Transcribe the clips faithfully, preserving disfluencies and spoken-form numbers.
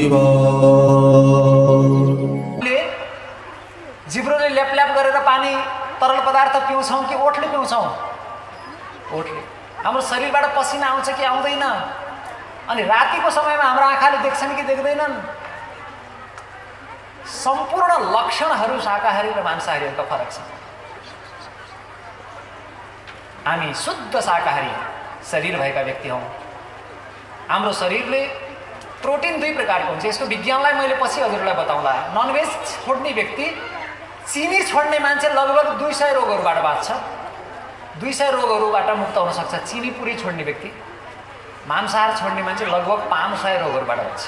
जिब्रोले ल्यापल्याप गरेर पानी तरल पदार्थ पिउँछौँ कि ओठले पिउँछौँ? ओठले। हाम्रो शरीरबाट पसिना आउँछ कि आउँदैन? अनि रातिको समयमा हाम्रो आँखाले देख्छन् कि देख्दैनन्? सम्पूर्ण लक्षणहरू शाकाहारी र मांसाहारीहरूको फरक छ। हामी शुद्ध शाकाहारी शरीर भएका व्यक्ति हौँ। हाम्रो शरीरले प्रोटिन दुई प्रकारको हुन्छ। यसको विज्ञानलाई मैले पछि हजुरलाई बताउँला। ननभेज छोड्ने व्यक्ति, चिनी छोड्ने मान्छे लगभग दुई सय रोगहरूबाट बाँच्छ। दुई सय रोगहरूबाट मुक्त हुन सक्छ चिनी पुरी छोड्ने व्यक्ति। मांसाहार छोड्ने मान्छे लगभग पाँच सय रोगहरूबाट बच्छ।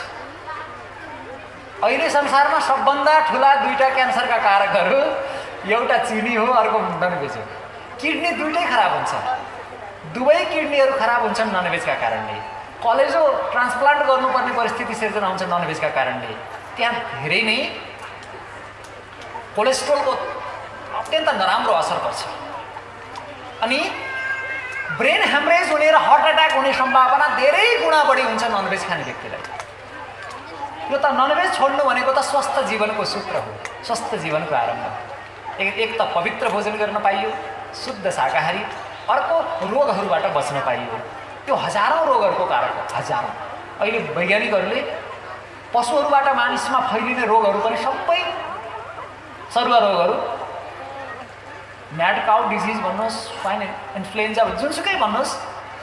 अहिले संसारमा सबभन्दा ठुला दुईटा क्यान्सरका कारकहरू एउटा चिनी हो, अर्को ननभेज हो। किडनी दुईटै खराब हुन्छ। दुवै किडनीहरू खराब हुन्छन् ननभेजका कारणले। कलेजो ट्रान्सप्लान्ट गर्नुपर्ने परिस्थिति सिर्जना हुन्छ ननभेजका कारणले। त्यहाँ धेरै नै कोलेस्ट्रोलको अत्यन्त नराम्रो असर पर्छ। अनि ब्रेन ह्यामरेज हुने र हार्ट एट्याक हुने सम्भावना धेरै गुणा बढी हुन्छ ननभेज खाने व्यक्तिलाई। यो त ननभेज छोड्नु भनेको त स्वस्थ जीवनको सूत्र हो, स्वस्थ जीवनको आरम्भ। एक एक त पवित्र भोजन गर्न पाइयो, शुद्ध शाकाहारी। अर्को रोगहरूबाट बच्न पाइयो। त्यो हजारौँ रोगहरूको कारक हो, हजारौँ। अहिले वैज्ञानिकहरूले पशुहरूबाट मानिसमा फैलिने रोगहरू पनि सबै सरुवा रोगहरू, म्याड काउ डिजिज भन्नुहोस्, स्वाइन इन्फ्लुएन्जा जुनसुकै भन्नुहोस्,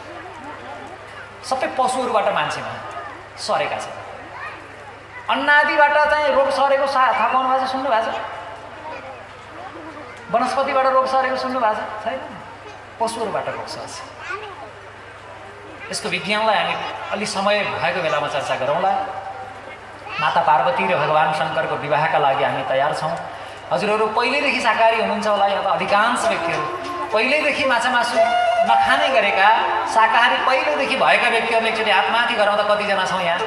सबै पशुहरूबाट मान्छेमा सरेका छन्। अन्नादिबाट चाहिँ रोग सरेको सा थाहा पाउनु भएको छ, सुन्नु भएको छ? वनस्पतिबाट रोग सरेको सुन्नु भएको छ? छैन। पशुहरूबाट रोग सर्छ। यसको विज्ञानलाई हामी अलि समय भएको बेलामा चर्चा गरौँला। माता पार्वती र भगवान शङ्करको विवाहका लागि हामी तयार छौँ। हजुरहरू पहिल्यैदेखि शाकाहारी हुनुहुन्छ होला, या त अधिकांश व्यक्तिहरू पहिल्यैदेखि माछा मासु नखाने गरेका शाकाहारी पहिल्यैदेखि भएका व्यक्तिहरूले एकचोटि हातमाथि गराउँदा कतिजना छौँ यहाँ?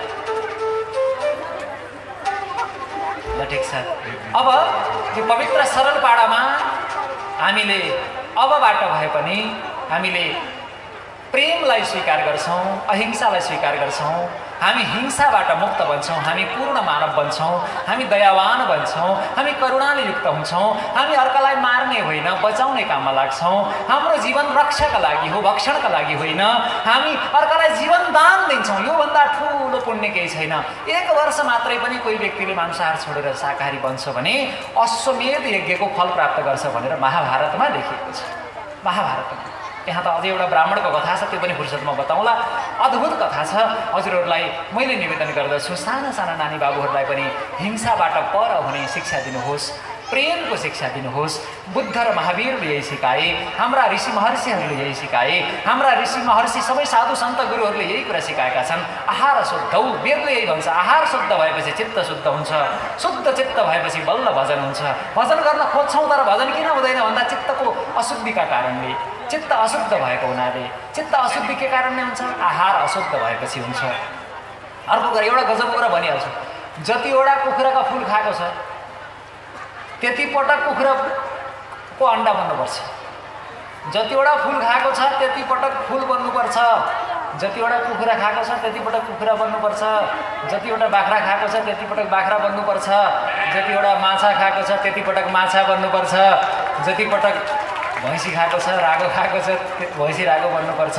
ल ठिक छ। अब यो पवित्र सरल पाडामा हामीले अबबाट भए पनि हामीले प्रेमलाई स्वीकार गर्छौँ, अहिंसालाई स्वीकार गर्छौँ। हामी हिंसाबाट मुक्त बन्छौँ, हामी पूर्ण मानव बन्छौँ, हामी दयावान बन्छौँ, हामी करुणाले युक्त हुन्छौँ। हामी अर्कालाई मार्ने होइन, बचाउने काममा लाग्छौँ। हाम्रो जीवन रक्षाका लागि हो, भक्षणका लागि होइन। हामी अर्कालाई जीवन दान दिन्छौँ। योभन्दा ठुलो पुण्य केही छैन। एक वर्ष मात्रै पनि कोही व्यक्तिले मांसाहार छोडेर शाकाहारी बन्छ भने अश्वमेध यज्ञको फल प्राप्त गर्छ भनेर महाभारतमा लेखिएको छ। महाभारतमा यहाँ त अझै एउटा ब्राह्मणको कथा छ, त्यो पनि फुर्सदमा बताउँला। अद्भुत कथा छ। हजुरहरूलाई मैले निवेदन गर्दछु, साना साना नानी बाबुहरूलाई पनि हिंसाबाट पर हुने शिक्षा दिनुहोस्, प्रेमको शिक्षा दिनुहोस्। बुद्ध र महावीरले यही सिकाए, हाम्रा ऋषि महर्षिहरूले यही सिकाए, हाम्रा ऋषि महर्षि सबै साधु सन्त गुरुहरूले यही कुरा सिकाएका छन्। आहार शुद्धौ, वेदले यही भन्छ, आहार शुद्ध भएपछि चित्त शुद्ध हुन्छ, शुद्ध चित्त भएपछि बल्ल भजन हुन्छ। भजन गर्न खोज्छौँ तर भजन किन हुँदैन भन्दा चित्तको अशुद्धिका कारणले, चित्त अशुद्ध भएको हुनाले। चित्त अशुद्धि के कारणले हुन्छ? आहार अशुद्ध भएपछि हुन्छ। अर्को कुरा, एउटा गजबको कुरा भनिहाल्छु, जतिवटा कुखुराका फुल खाएको छ त्यति पटक कुखुराको अन्डा बन्नुपर्छ। जतिवटा फुल खाएको छ त्यति पटक फुल बन्नुपर्छ। जतिवटा कुखुरा खाएको छ त्यति पटक कुखुरा बन्नुपर्छ। जतिवटा बाख्रा खाएको छ त्यति पटक बाख्रा बन्नुपर्छ। जतिवटा माछा खाएको छ त्यति पटक माछा बन्नुपर्छ। जति पटक भैँसी खाएको छ, रागो खाएको छ, भैँसी रागो बन्नुपर्छ।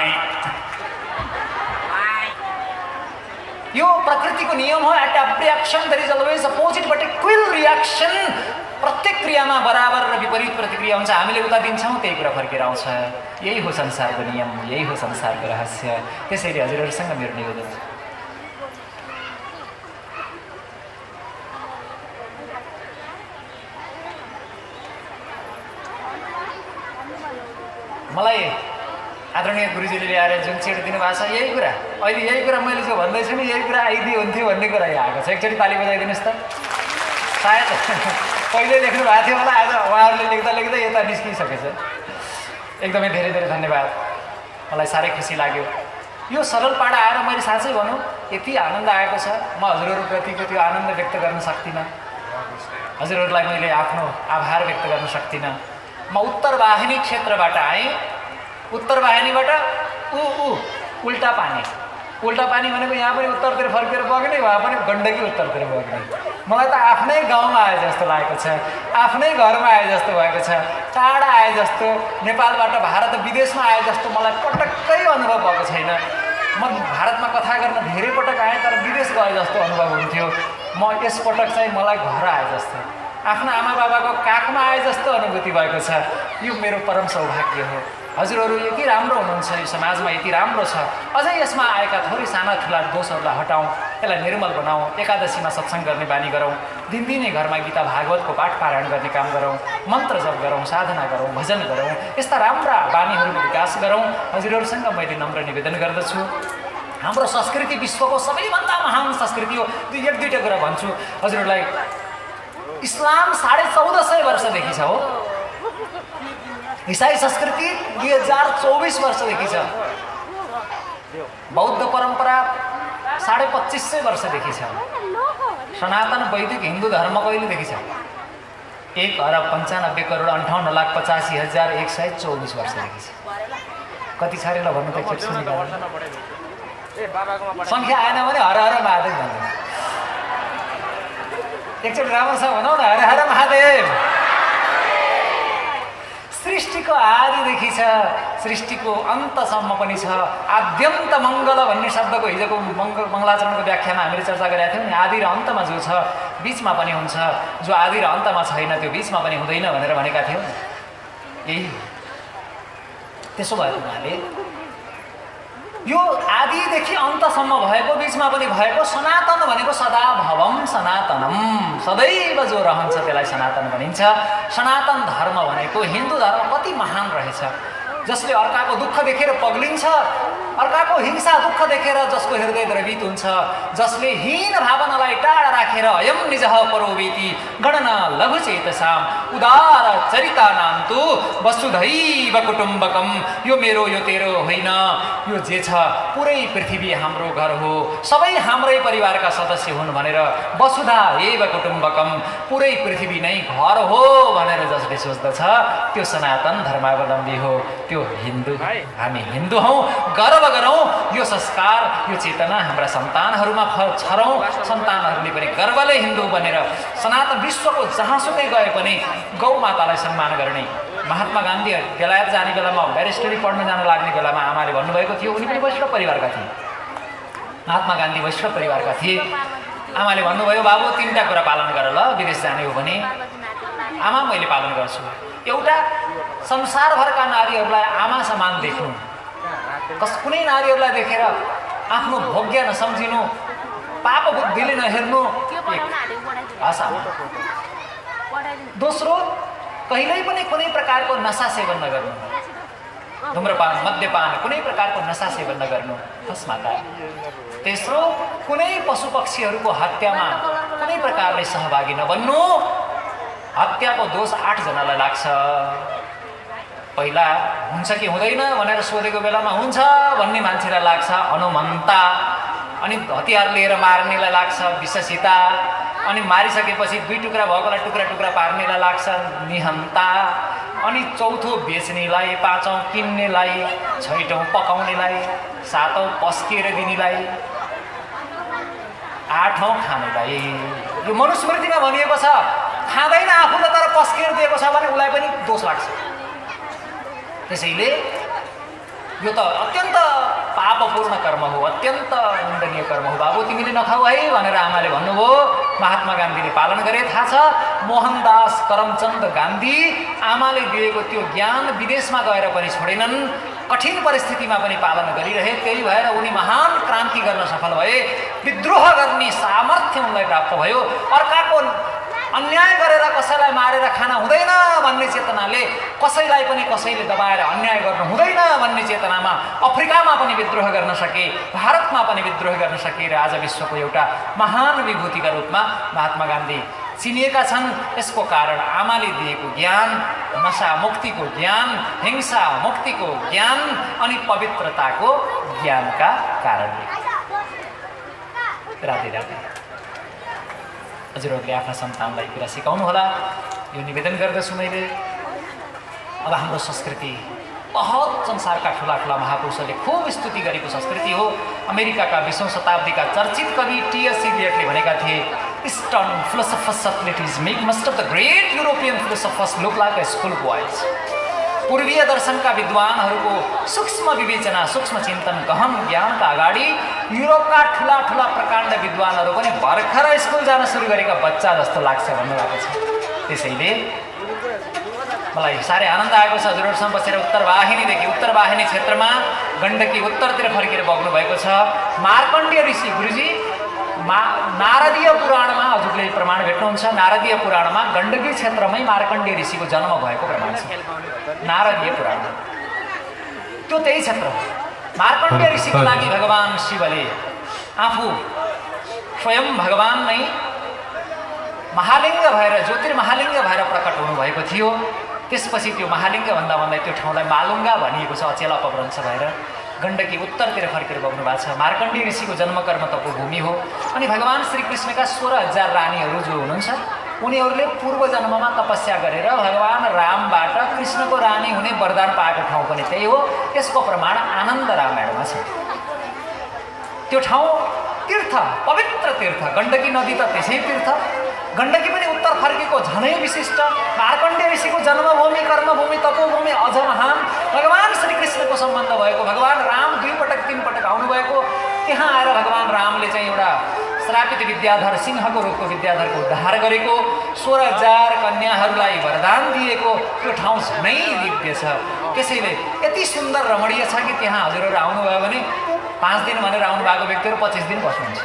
यो प्रकृतिको नियम हो। At every action there is always opposite but equal reaction. प्रत्येक क्रियामा बराबर र विपरीत प्रतिक्रिया हुन्छ। हामीले उता दिन्छौँ, त्यही कुरा फर्केर आउँछ। यही हो संसारको नियम, यही हो संसारको रहस्य। त्यसैले हजुरहरूसँग मेरो निवेदन छ, मलाई आदरणीय गुरुजीले ल्याएर जुन छेड दिनुभएको छ यही कुरा, अहिले यही कुरा मैले जो भन्दैछु नि, यही कुरा आइदियो हुन्थ्यो भन्ने कुरा यहाँ आएको छ। एकचोटि ताली बजाइदिनुहोस् त। सायद पहिले लेख्नु भएको थियो होला, आज उहाँहरूले लेख्दा लेख्दै यता निस्किसकेछ। एकदमै धेरै धेरै धन्यवाद। मलाई साह्रै खुसी लाग्यो। यो सरल पाडा आएर मैले साँच्चै भनौँ यति आनन्द आएको छ, म हजुरहरूप्रतिको त्यो आनन्द व्यक्त गर्न सक्दिनँ। हजुरहरूलाई मैले आफ्नो आभार व्यक्त गर्न सक्दिनँ। म उत्तर वाहिनी क्षेत्रबाट आएँ। उत्तर वाहिनीबाट ऊ ऊ उल्टा पानी उल्टा पानी भनेको यहाँ पनि उत्तरतिर फर्केर बग्ने, वहाँ पनि गण्डकी उत्तरतिर बग्ने। मलाई त आफ्नै गाउँमा आए जस्तो लागेको छ, आफ्नै घरमा आए जस्तो भएको छ, टाढा आए जस्तो, नेपालबाट भारत विदेशमा आए जस्तो मलाई पटक्कै अनुभव भएको छैन। म भारतमा कथा गर्न धेरै पटक आएँ, तर विदेश गए जस्तो अनुभव हुन्थ्यो। म यसपटक चाहिँ मलाई घर आए जस्तो, आफ्ना आमा बाबाको काखमा आए जस्तो अनुभूति भएको छ। यो मेरो परम सौभाग्य हो। हजुरहरू यति राम्रो हुनुहुन्छ, यो समाजमा यति राम्रो छ। अझै यसमा आएका थोरै साना ठुला दोषहरूलाई हटाउँ, यसलाई निर्मल बनाऊँ, एकादशीमा सत्सङ्ग गर्ने बानी गरौँ, दिनदिनै घरमा गीता भागवतको पाठ पारायण गर्ने काम गरौँ, मन्त्र जप गरौँ, साधना गरौँ, भजन गरौँ, यस्ता राम्रा बानीहरूको विकास गरौँ। हजुरहरूसँग मैले नम्र निवेदन गर्दछु। हाम्रो संस्कृति विश्वको सबैभन्दा महान संस्कृति हो। एक दुईवटा कुरा भन्छु हजुरहरूलाई। इस्लाम साढे चौध सय वर्षदेखि छ हो, इसाई संस्कृति दुई हजार चौबिस वर्षदेखि छ, बौद्ध परम्परा साढे पच्चिस सय वर्षदेखि छ, सनातन वैदिक हिन्दू धर्म कहिलेदेखि छ? एक अरब पन्चानब्बे करोड अन्ठाउन्न लाख पचासी हजार एक सय चौबिस वर्षदेखि छ। कति छ अरे ल भन्नु त एकचोटि सुनिगाल। सङ्ख्या आएन भने हर हर महादेव भन्छ। एकचोटि राम्रो छ भनौँ न, हर हर महादेव। सृष्टिको आदिदेखि छ, सृष्टिको अन्तसम्म पनि छ। आद्यन्त मङ्गल भन्ने शब्दको हिजोको मङ्गल मङ्गलाचरणको व्याख्यामा हामीले चर्चा गरेका थियौँ नि। आदि र अन्तमा जो छ बिचमा पनि हुन्छ, जो आदि र अन्तमा छैन त्यो बिचमा पनि हुँदैन भनेर भनेका थियौँ। यही त्यसो भएको हुनाले यो आदिदेखि अन्तसम्म भएको, बिचमा पनि भएको सनातन भनेको सदा भवम सनातनम, सदैव जो रहन्छ त्यसलाई सनातन भनिन्छ। सनातन धर्म भनेको हिन्दू धर्म कति महान रहेछ, जसले अर्काको दुःख देखेर पग्लिन्छ, अर्काको हिंसा दुःख देखेर जसको हृदय द्रवित हुन्छ, जसले हीन भावनालाई टाढा राखेर अयम निजः परोवेति गणना लघु चेतसाम उदार चरिता नान्तु वसुधैव कुटुम्बकम। यो मेरो यो तेरो होइन, यो जे छ पुरै पृथ्वी हाम्रो घर हो, सबै हाम्रै परिवारका सदस्य हुन् भनेर वसुधा एव कुटुम्बकम, पुरै पृथ्वी नै घर हो भनेर जसले सोच्दछ त्यो सनातन धर्मावलम्बी हो, त्यो हिन्दू। हामी हिन्दू हौँ, गर्व गरौँ। यो संस्कार, यो चेतना हाम्रा सन्तानहरूमा छरौँ, सन्तानहरूले पनि गर्वले हिन्दू बनेर सनातन विश्वको जहाँसुकै गए पनि गौ मातालाई सम्मान गर्ने। महात्मा गान्धी बेलायत जाने बेलामा, ब्यारिस्टरी पढ्न जान लाग्ने बेलामा आमाले भन्नुभएको थियो, उनी पनि वैष्णव परिवारका थिए। महात्मा गान्धी वैष्णव परिवारका थिए। आमाले भन्नुभयो, बाबु तिनवटा कुरा पालन गर ल, विदेश जाने हो भने। आमा मैले पालन गर्छु। एउटा, संसारभरका नारीहरूलाई आमा समान देख्नु, कस कुनै नारीहरूलाई देखेर आफ्नो भोग्य नसम्झिनु, पाप बुद्धिले नहेर्नु, आशा। दोस्रो, कहिल्यै पनि कुनै प्रकारको नशा सेवन नगर्नु, धुम्रपान मद्यपान कुनै प्रकारको नशा सेवन नगर्नु, हस् माता। तेस्रो, कुनै पशु पक्षीहरूको हत्यामा कुनै प्रकारले सहभागी नबन्नु। हत्याको दोष आठजनालाई लाग्छ। पहिला हुन्छ कि हुँदैन भनेर सोधेको बेलामा हुन्छ भन्ने मान्छेलाई लाग्छ अनुमन्ता, अनि हतियार लिएर मार्नेलाई लाग्छ विषसिता, अनि मारिसकेपछि दुई टुक्रा भएकोलाई टुक्रा टुक्रा पार्नेलाई लाग्छ निहन्ता, अनि चौथो बेच्नेलाई, पाँचौँ किन्नेलाई, छैटौँ पकाउनेलाई, सातौँ पस्किएर दिनेलाई, आठौँ खानेलाई। यो मनुस्मृतिमा भनिएको छ। खाँदैन आफूले तर पस्किएर दिएको छ भने उसलाई पनि दोष लाग्छ। त्यसैले यो त अत्यन्त पापपूर्ण कर्म हो, अत्यन्त निन्दनीय कर्म हो। बाबु तिमीले नखाऊ है भनेर आमाले भन्नुभयो। महात्मा गान्धीले पालन गरे। थाहा छ, मोहनदास करमचन्द गान्धी आमाले दिएको त्यो ज्ञान विदेशमा गएर पनि छोडेनन्, कठिन परिस्थितिमा पनि पालन गरिरहे। त्यही भएर उनी महान क्रान्ति गर्न सफल भए। विद्रोह गर्ने सामर्थ्य उनलाई प्राप्त भयो। अर्काको अन्याय गरेर कसैलाई मारेर खान हुँदैन भन्ने चेतनाले, कसैलाई पनि कसैले दबाएर अन्याय गर्नु हुँदैन भन्ने चेतनामा अफ्रिकामा पनि विद्रोह गर्न सके, भारतमा पनि विद्रोह गर्न सके र आज विश्वको एउटा महान विभूतिका रूपमा महात्मा गान्धी चिनिएका छन्। यसको कारण आमाले दिएको ज्ञान, नशा मुक्तिको ज्ञान, हिंसा मुक्तिको ज्ञान अनि पवित्रताको ज्ञानका कारणले। राधे राधे। हजुरहरूले आफ्ना सन्तानलाई कुरा सिकाउनु होला, यो निवेदन गर्दछु मैले। अब हाम्रो संस्कृति बहुत संसारका ठुला ठुला महापुरुषहरूले खुब स्तुति गरेको संस्कृति हो। अमेरिकाका बीसौँ शताब्दीका चर्चित कवि टी.एस. इलियटले भनेका थिए, eastern philosophers subtleties make must of the great European philosophers look like a school boys. पूर्वीय दर्शनका विद्वानहरूको सूक्ष्म विवेचना, सूक्ष्म चिन्तन, गहन ज्ञानका अगाडि युरोपका ठुला ठुला प्रकाण्ड विद्वानहरू पनि भर्खर स्कुल जान सुरु गरेका बच्चा जस्तो लाग्छ भन्नुभएको छ। त्यसैले मलाई साह्रै आनन्द आएको छ हजुरहरूसँग बसेर उत्तर वाहिनीदेखि उत्तर वाहिनी क्षेत्रमा गण्डकी उत्तरतिर फर्केर बग्नु भएको छ। मार्कण्डेय ऋषि गुरुजी मा नारदीय पुराणमा हजुरले प्रमाण भेट्नुहुन्छ। नारदीय पुराणमा गण्डकी क्षेत्रमै मार्कण्डेय ऋषिको जन्म भएको प्रमाण छ। नारदीय पुराण त्यो त्यही क्षेत्र। मार्कण्डेय ऋषिको लागि भगवान शिवले आफू स्वयं भगवान नै महालिङ्ग भएर ज्योतिर्महालिङ्ग भएर प्रकट हुनुभएको थियो। त्यसपछि त्यो महालिङ्ग भन्दा भन्दै त्यो ठाउँलाई मालुङ्गा भनिएको छ। अचेल अपभ्रंश भएर गण्डकी उत्तरतिर फर्केर बग्नु भएको छ। मार्कण्डेय ऋषिको जन्मकर्म तपोभूमि हो। अनि भगवान श्रीकृष्णका सोह्र हजार रानीहरू जो हुनुहुन्छ उनीहरूले पूर्व जन्ममा तपस्या गरेर भगवान रामबाट कृष्णको रानी हुने वरदान पाएको ठाउँ पनि त्यही हो। त्यसको प्रमाण आनन्द रामायणमा छ। त्यो ठाउँ तीर्थ, पवित्र तीर्थ। गण्डकी नदी त त्यसै तीर्थ। गण्डकी पनि उत्तर फर्केको झनै विशिष्ट। मार्कण्डेय ऋषिको जन्मभूमि, कर्मभूमि, तपोभूमि अझ महान। भगवान श्रीकृष्णको सम्बन्ध भएको, भगवान राम दुई पटक तीन पटक आउनुभएको। त्यहाँ आएर भगवान रामले चाहिँ एउटा श्रापित विद्याधर, सिंहको रूपको विद्याधरको उद्धार गरेको, सोह्र हजार कन्याहरूलाई वरदान दिएको त्यो ठाउँ झनै दिव्य छ। त्यसैले यति सुन्दर रमणीय छ कि त्यहाँ हजुरहरू आउनुभयो भने पाँच दिन भनेर आउनुभएको व्यक्तिहरू पच्चिस दिन बस्नुहुन्छ।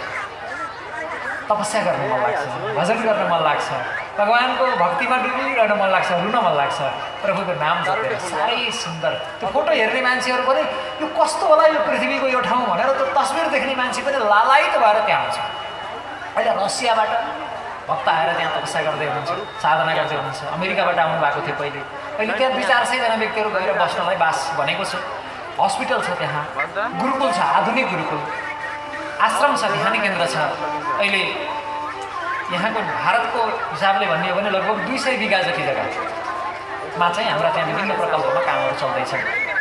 तपस्या गर्न मन लाग्छ, भजन गर्न मन लाग्छ, भगवानको भक्तिमा डुबिरहन मन लाग्छ, रुन मन लाग्छ, प्रभुको नाम जपेर। साह्रै सुन्दर। त्यो फोटो हेर्ने मान्छेहरू पनि यो कस्तो होला यो पृथ्वीको यो ठाउँ भनेर त्यो तस्बिर देख्ने मान्छे पनि लालायित भएर त्यहाँ आउँछ। अहिले रसियाबाट भक्त आएर त्यहाँ तपस्या गर्दै हुनुहुन्छ, साधना गर्दै हुनुहुन्छ। अमेरिकाबाट आउनु भएको थियो पहिले। अहिले त्यहाँ दुई चार सयजना व्यक्तिहरू गएर बस्नलाई बास भनेको छ। हस्पिटल छ त्यहाँ, गुरुकुल छ, आधुनिक गुरुकुल, आश्रम छ, ध्यान केन्द्र छ। अहिले यहाँको भारतको हिसाबले भन्ने हो भने लगभग दुई सय बिघा जति जग्गामा चाहिँ हाम्रा त्यहाँ विभिन्न प्रकल्पमा कामहरू चल्दैछ।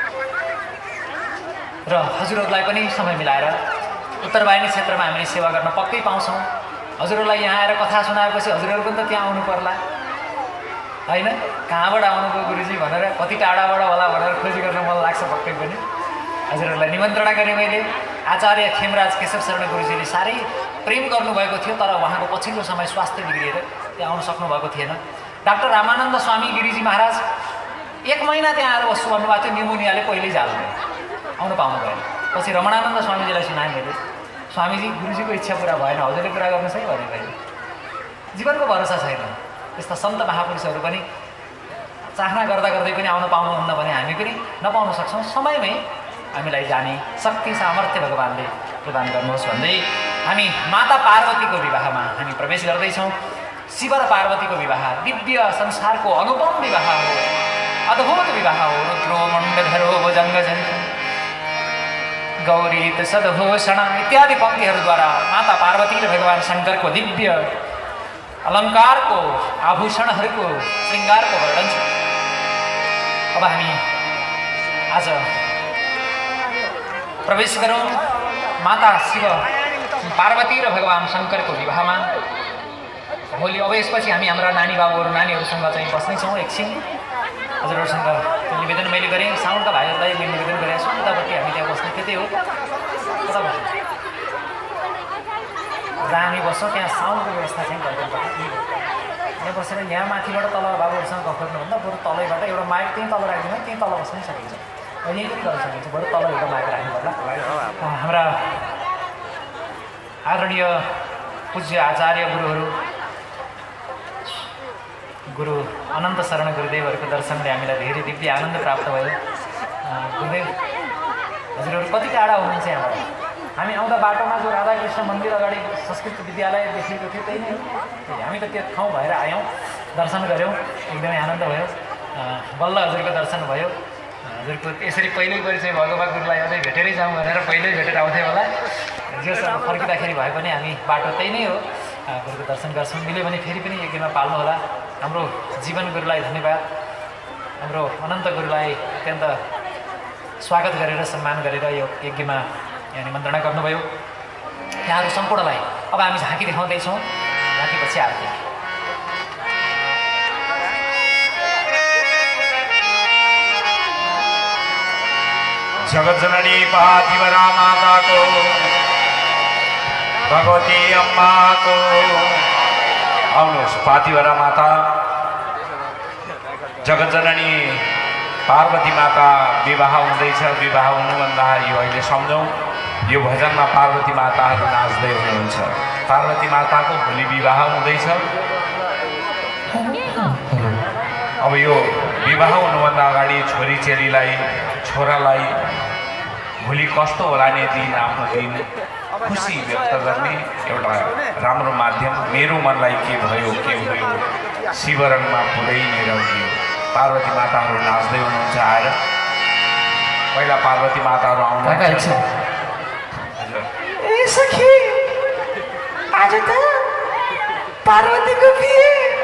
र हजुरहरूलाई पनि समय मिलाएर उत्तर वाहिनी क्षेत्रमा हामीले सेवा गर्न पक्कै पाउँछौँ। हजुरहरूलाई यहाँ आएर कथा सुनाएपछि हजुरहरू पनि त त्यहाँ आउनु पर्ला होइन? कहाँबाट आउनुभयो गुरुजी भनेर, कति टाढाबाट होला भनेर खोजी गर्न मन लाग्छ पक्कै पनि। हजुरहरूलाई निमन्त्रणा गरेँ मैले। आचार्य खेमराज केशव शरण गुरुजीले साह्रै प्रेम गर्नुभएको थियो, तर उहाँको पछिल्लो समय स्वास्थ्य बिग्रिएर त्यहाँ आउनु सक्नुभएको थिएन। डाक्टर रामानन्द स्वामी गिरिजी महाराज एक महिना त्यहाँ आएर बस्छु भन्नुभएको थियो। न्युमोनियाले पहिल्यै जानुभयो, आउनु पाउनु भएन। पछि रमणानन्द स्वामीजीलाई सुनाएँ मैले, स्वामीजी गुरुजीको इच्छा पुरा भएन, हजुरले पुरा गर्नुहोस् है भने मैले। जीवनको भरोसा छैन। यस्ता सन्त महापुरुषहरू पनि चाहना गर्दा गर्दै पनि आउन पाउनुहुन्न भने हामी पनि नपाउन सक्छौँ। समयमै हामीलाई जाने शक्ति सामर्थ्य भगवानले प्रदान गर्नुहोस् भन्दै हामी माता पार्वतीको विवाहमा हामी प्रवेश गर्दैछौँ। शिव र पार्वतीको विवाह दिव्य संसारको अनुपम विवाह हो, अद्भुत विवाह हो। रुद्रो मण्डलधरो भुजङ्ग गौरी सद्भूषण इत्यादि पंक्तिहरूद्वारा माता पार्वती र भगवान शङ्करको दिव्य अलङ्कारको, आभूषणहरूको, श्रृङ्गारको वर्णन छ। अब हामी आज प्रवेश गरौँ माता शिव पार्वती र भगवान शङ्करको विवाहमा। भोलि अब यसपछि हामी हाम्रा नानी बाबुहरू नानीहरूसँग चाहिँ बस्नेछौँ एकछिन। हजुरहरूसँग निवेदन मैले गरेँ, साउन्डका भाइहरूलाई मैले निवेदन गरेको छु। उतापट्टि हामी त्यहाँ बस्ने त्यतै हो, कता बस्छौँ जहाँ हामी बस्छौँ त्यहाँ साउन्डको व्यवस्था चाहिँ गरिदिनुपर्छ। यहाँ बसेर यहाँ माथिबाट तल बाबुहरूसँग गफ गर्नुभन्दा बरु तलैबाट एउटा माइक त्यहीँ तल राखिदिनु, त्यहीँ तल बस्नै सकिन्छ, यहीँ पनि गर्न सकिन्छ। बरु तल एउटा माइक राख्नु पर्ला। हाम्रा आदरणीय पूज्य आचार्य गुरुहरू गुरु अनन्त शरण गुरुदेवहरूको दर्शनले हामीलाई धेरै दिव्य आनन्द प्राप्त भयो। गुरुदेव हजुरहरू कति टाढा हुनुहुन्छ यहाँबाट? हामी आउँदा बाटोमा जो राधाकृष्ण मन्दिर अगाडि संस्कृत विद्यालय देखिएको थियो त्यही नै हो। हामी त त्यो ठाउँ भएर आयौँ, दर्शन गऱ्यौँ, एकदमै आनन्द भयो। बल्ल हजुरको दर्शन भयो। हजुरको यसरी पहिल्यै परिचय भएको भए गुरुलाई अझै भेटेरै जाउँ भनेर पहिल्यै भेटेर आउँथ्यो होला। जस फर्किँदाखेरि भए पनि हामी बाटो त्यही नै हो, गुरुको दर्शन गर्छौँ। मिल्यो भने फेरि पनि एक दिनमा पाल्नु होला। हाम्रो जीवन गुरुलाई धन्यवाद, हाम्रो अनन्त गुरुलाई अत्यन्त स्वागत गरेर सम्मान गरेर यो यज्ञमा यहाँ निमन्त्रणा गर्नुभयो। यहाँहरू सम्पूर्णलाई अब हामी झाँकी देखाउँदैछौँ। झाँकीपछि आरती। जगतजननी पार्थिवरा माताको भगवती अम्माको आउनुहोस्। पार्थिवरा माता जगतजननी पार्वती माता विवाह हुँदैछ। विवाह हुनुभन्दा यो अहिले सम्झौँ। यो भजनमा पार्वती माताहरू नाच्दै हुनुहुन्छ। पार्वती माताको भोलि विवाह हुँदैछ। अब यो विवाह हुनुभन्दा अगाडि छोरी चेलीलाई छोरालाई भोलि कस्तो होला नि दिन आफ्नो दिन खुसी व्यक्त गर्ने एउटा राम्रो माध्यम। मेरो मनलाई के भयो के भयो शिवरङमा पुरै निरौकियो। पार्वती माताहरू नाच्दै हुनुहुन्छ आएर। पहिला पार्वती माताहरू आउनुहुन्छ। ए सखी आज त पार्वतीको बिहे।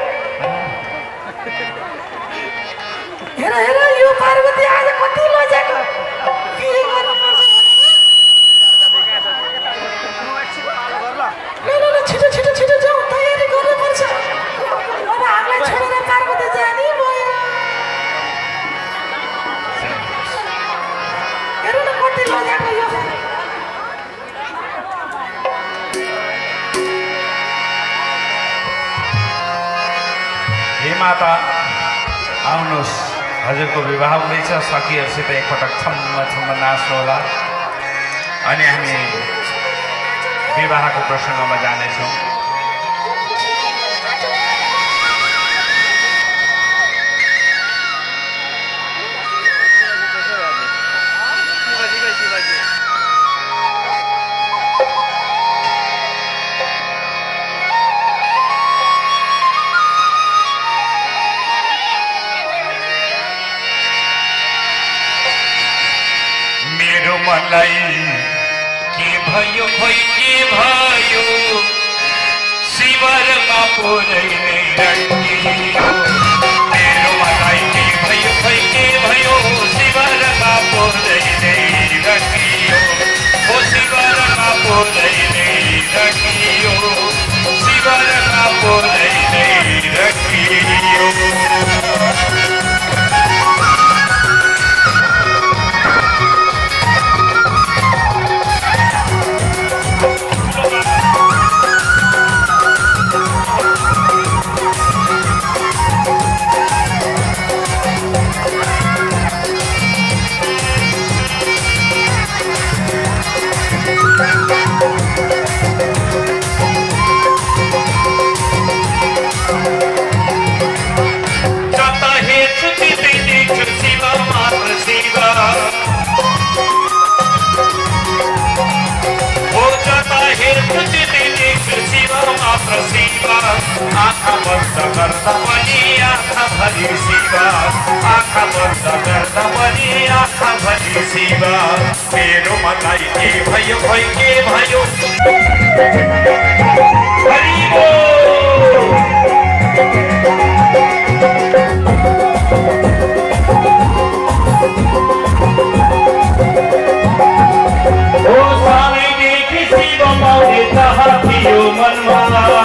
हेर हेर यो पार्वती आज कति मजाको बिहे गर्नुपर्छ। ल ल ल छिटो छिटो छिटो जाऊ तयारी गर्नुपर्छ। अब हामीलाई छोडेर पार्वती जाने भयो। हेर न कति मजाको यो। हे माता आउनुहोस्। हजुरको विवाह हुँदैछ। सखीहरूसित एकपटक छम्म छम्म नाच्नु होला अनि हामी विवाहको प्रसङ्गमा जानेछौँ। मलाई के भयो खोइ के भयो शिवरमा पुरै नै रटियो। मेरो मलाई के भयो खोइ के भयो शिवरमा पुरै नै रटियो। ओ शिवरमा पुरै नै रटियो। शिवरमा पुरै नै रटियो। आँखा बन्द गर्दा पनि आँखा भरि शिवा। आँखा बन्द गर्दा पनि आँखा भरि शिवा। मेरो मलाई के भयो खोइ के भयो हरि बोल। ओ सानैदेखि शिव पाउने चाह थियो मनमा।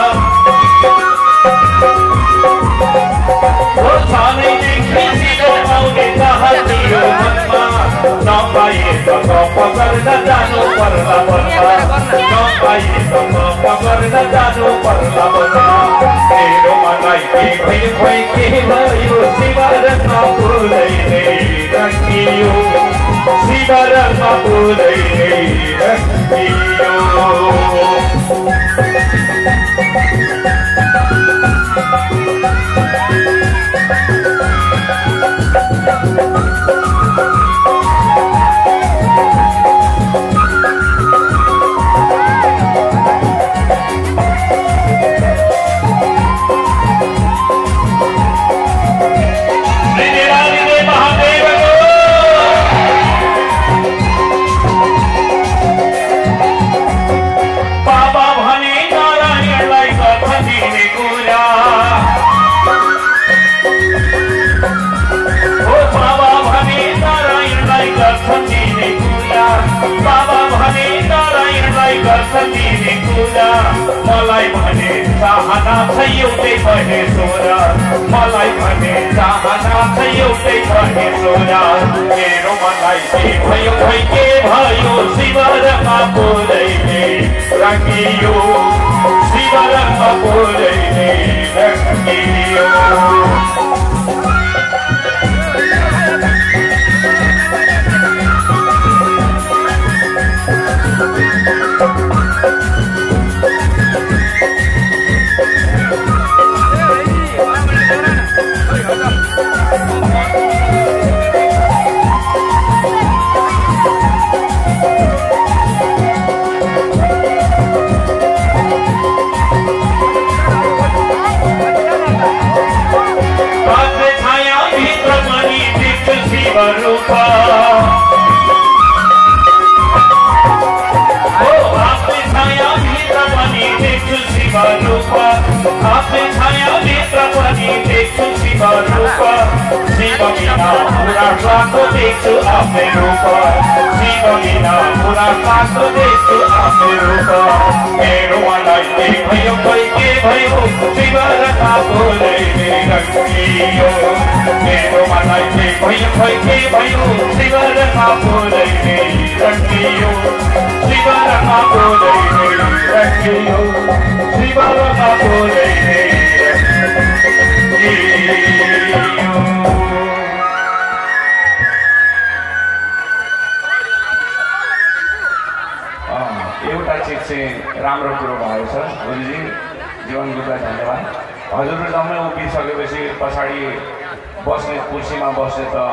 ओ सानैदेखि शिव पाउने चाह थियो मनमा। नपाए त पकर्न जानु पर्ला बनमा। नपाए त पकर्न जानु पर्ला बनमा। मेरो मलाई के भयो खोइ के भयो शिवरमा पुरै नै रटियो। शिवरमा पुरै नै रटियो। महादेव तिमी कुरा मलाई भने चाहना छ एउटै भने सोरा मलाई भने चाहना छ एउटै भने सोरा मेरो मनलाई के भयो खै के भयो शिवरमा बोलैले रङ्गियो शिवरमा बोलैले रङ्गियो रूपा ओ आपे छाया भित्र पनि देख्छु शिव रूपा आपे छाया भित्र पनि देख्छु शिव रूपा शिव बिना पुरा सातो देख्छु आफ्नै रूपा शिव बिना पुरा सातो देख्छु आफ्नै रूपा मेरो मनलाई के भयो खै के भयो शिव रका बोलैले रङ्गियो मेरो मनलाई के भयो खै के भयो शिव रका बोलैले रङ्गियो शिव रका बोलैले रङ्गियो शिव रका बोलैले एउटा चिज चाहिँ राम्रो कुरो भएको छ गुरुजी जीवन गुरुलाई धन्यवाद हजुरहरू जम्मै उभिसकेपछि पछाडि बस्ने कुर्सीमा बस्ने त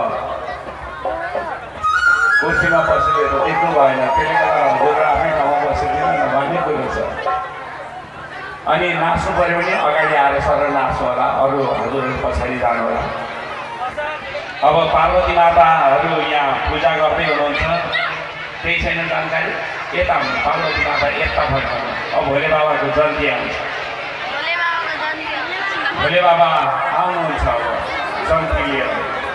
कुर्सीमा बस्ने त देख्नु भएन त्यसले गर्दा हजुरहरू आफ्नै ठाउँमा बसिदिनु न भन्ने कुरो छ अनि नाच्नु पऱ्यो भने अगाडि आएर सर नाच्नु होला अरू हजुरहरू पछाडि जानु होला अब पार्वती माताहरू यहाँ पूजा गर्दै हुनुहुन्छ केही छैन जानकारी यता पार्वती माता यता फर्क अब भोले बाबाको जयन्ती आउँछ भोले बाबा आउनुहुन्छ अब जयन्ती लिएर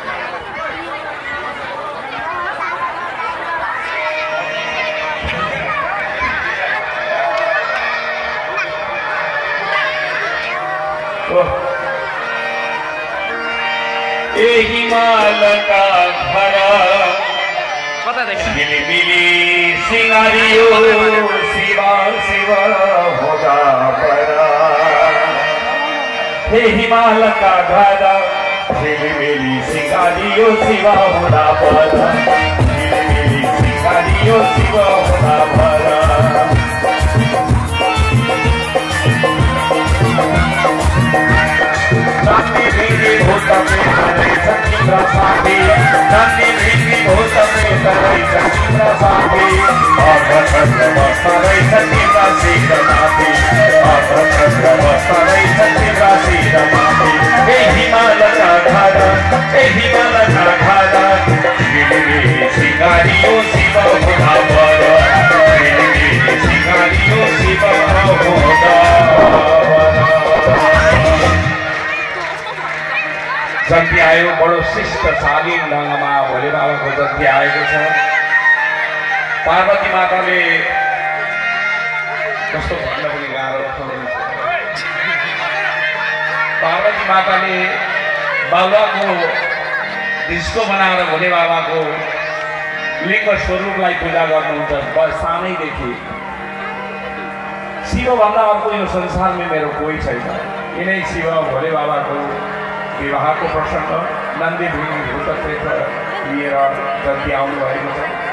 ए हिमालका खरा मिली मिली सिंगारियो शिवा शिवा होगा परा हे हिमालका घरा मिली मिली सिंगारियो शिवा होगा परा मिली मिली सिंगारियो शिवा होगा परा Nandi bhiri bhota me sarai sanchitra saathi Nandi bhiri bhota me sarai sanchitra saathi Abhakasrava sarai sanchitra siddhamati Abhakasrava sarai sanchitra siddhamati Hey Himalaya dhara, hey Himalaya dhara Giri giri singariyo shiva bhuta para Giri giri singariyo shiva bhuta जयन्ती आयो बडो शिष्ट शालीन ढङ्गमा भोले बाबाको जयन्ती आएको छ पार्वती माताले कस्तो भन्न पनि गाह्रो पार्वती माताले बाबुको डिस्को बनाएर भोले बाबाको लिङ्ग स्वरूपलाई पूजा गर्नुहुन्छ सानैदेखि शिवभन्दा अर्को यो संसारमा मेरो कोही छैन यिनै शिव भोले बाबाको विवाहको प्रसङ्ग नन्दी भूत प्रेत लिएर जति आउनु भएको छ